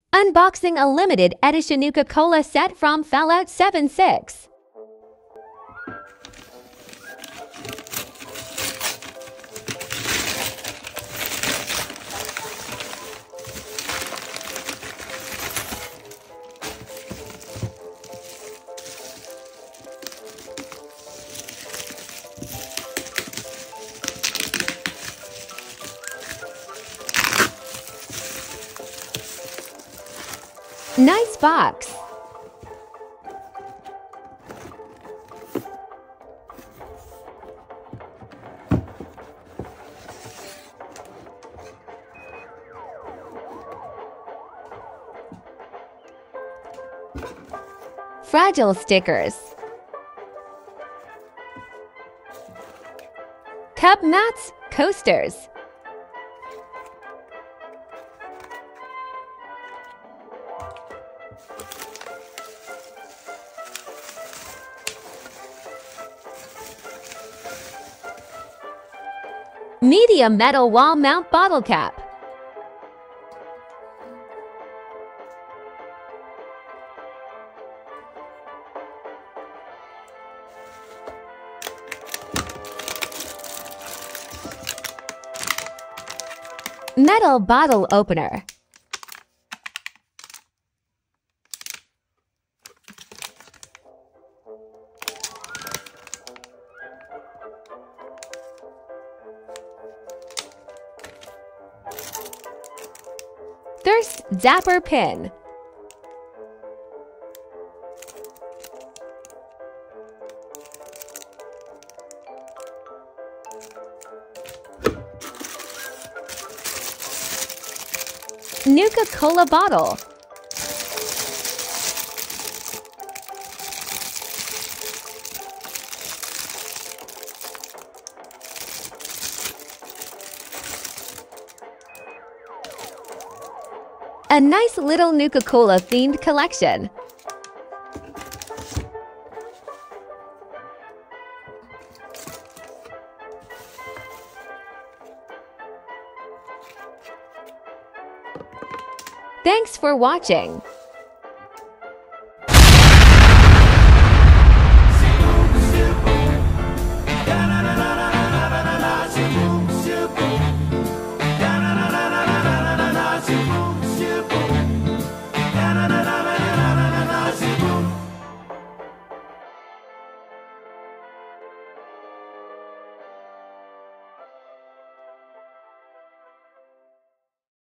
Unboxing a limited edition Nuka Cola set from Fallout 76. Nice box. Fragile stickers. Cup mats, coasters. Medium metal wall mount bottle cap. Metal bottle opener. Thirst Zapper pin. Nuka Cola bottle. A nice little Nuka Cola themed collection. Thanks for watching.